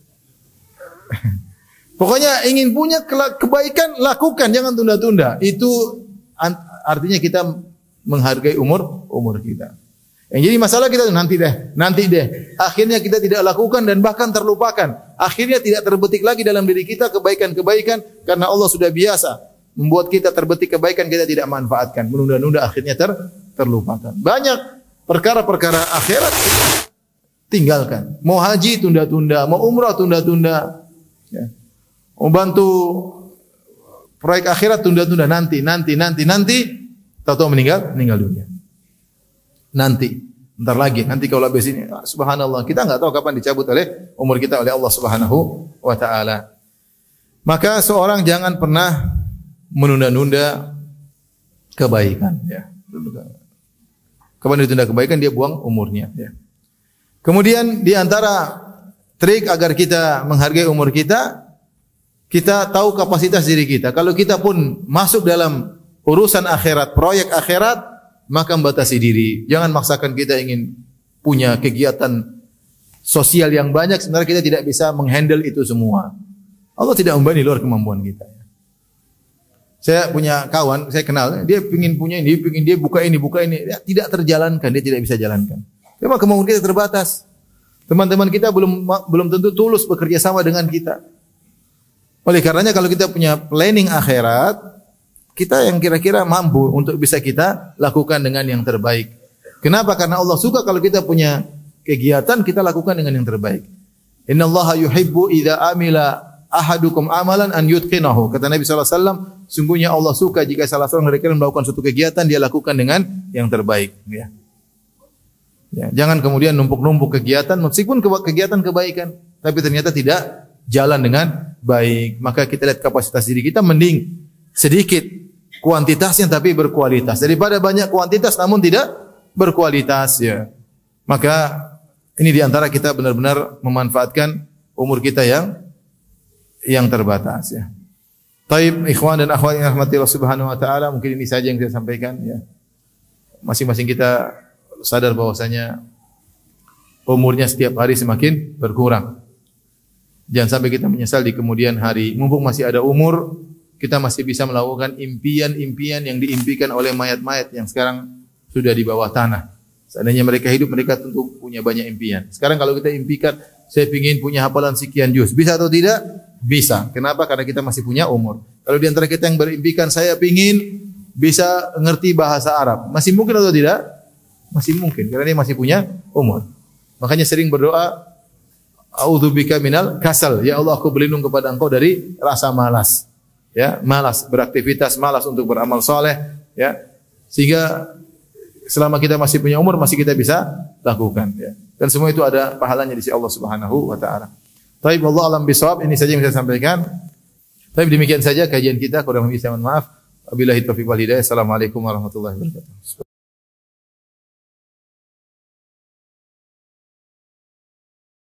Pokoknya ingin punya kebaikan lakukan, jangan tunda-tunda. Itu artinya kita menghargai umur kita. Yang jadi masalah kita nanti deh. Akhirnya kita tidak lakukan dan bahkan terlupakan. Akhirnya tidak terbetik lagi dalam diri kita kebaikan-kebaikan karena Allah sudah biasa membuat kita terbetik kebaikan, kita tidak manfaatkan. Menunda-nunda akhirnya terlupakan. Banyak perkara-perkara akhirat kita tinggalkan. Mau haji tunda-tunda, mau umrah tunda-tunda. Ya. Mau bantu proyek akhirat tunda-tunda, nanti. Tahu-tahu meninggal dunia. Nanti, bentar lagi, nanti kalau habis ini, subhanallah, kita enggak tahu kapan dicabut oleh umur kita oleh Allah Subhanahu wa Ta'ala. Maka seorang jangan pernah menunda-nunda kebaikan, ya. Kapan ditunda kebaikan, dia buang umurnya, ya. Kemudian di antara trik agar kita menghargai umur kita tahu kapasitas diri kita. Kalau kita pun masuk dalam urusan akhirat, proyek akhirat, maka membatasi diri. Jangan maksakan kita ingin punya kegiatan sosial yang banyak, sebenarnya kita tidak bisa menghandle itu semua. Allah tidak membebani luar kemampuan kita. Saya punya kawan, saya kenal, dia ingin punya ini, ingin dia buka ini, ya, tidak terjalankan, dia tidak bisa jalankan. Memang kemampuan kita terbatas. Teman-teman kita belum tentu tulus bekerja sama dengan kita. Oleh karenanya kalau kita punya planning akhirat, kita yang kira-kira mampu untuk bisa kita lakukan dengan yang terbaik. Kenapa? Karena Allah suka kalau kita punya kegiatan, kita lakukan dengan yang terbaik. Innallaha yuhibbu idza amila ahadukum amalan an yutqinahu. Kata Nabi SAW, sungguhnya Allah suka jika salah seorang dari kalian melakukan suatu kegiatan, dia lakukan dengan yang terbaik. Ya. Ya, jangan kemudian numpuk-numpuk kegiatan, meskipun kegiatan kebaikan, tapi ternyata tidak jalan dengan baik. Maka kita lihat kapasitas diri kita, mending sedikit kuantitasnya tapi berkualitas daripada banyak kuantitas namun tidak berkualitas, ya. Maka ini diantara kita benar-benar memanfaatkan umur kita yang terbatas, ya. Taib, ikhwan dan akhwat yang rahmati Allah Subhanahu wa Ta'ala, mungkin ini saja yang saya sampaikan, ya. Masing-masing kita sadar bahwasanya umurnya setiap hari semakin berkurang. Jangan sampai kita menyesal di kemudian hari. Mumpung masih ada umur, kita masih bisa melakukan impian-impian yang diimpikan oleh mayat-mayat yang sekarang sudah di bawah tanah. Seandainya mereka hidup, mereka tentu punya banyak impian. Sekarang kalau kita impikan, saya ingin punya hafalan sekian juz. Bisa atau tidak? Bisa. Kenapa? Karena kita masih punya umur. Kalau di antara kita yang berimpikan, saya ingin bisa ngerti bahasa Arab. Masih mungkin atau tidak? Masih mungkin. Karena dia masih punya umur. Makanya sering berdoa, a'udzubika minal kasal. Ya Allah, aku berlindung kepada Engkau dari rasa malas. Ya, malas beraktivitas, malas untuk beramal soleh, ya. Sehingga selama kita masih punya umur, masih kita bisa lakukan, ya. Dan semua itu ada pahalanya di sisi Allah Subhanahu wa Ta'ala. Taib, Allah alam bisawab, ini saja yang saya sampaikan. Taib, demikian saja kajian kita, kurang lebih saya mohon maaf. Wabillahi taufiq wal hidayah. Assalamualaikum warahmatullahi wabarakatuh.